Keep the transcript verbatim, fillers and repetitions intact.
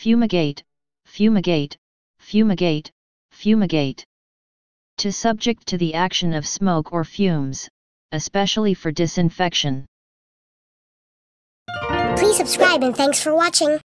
fumigate, fumigate, fumigate, fumigate. To subject to the action of smoke or fumes, especially for disinfection. Please subscribe and thanks for watching.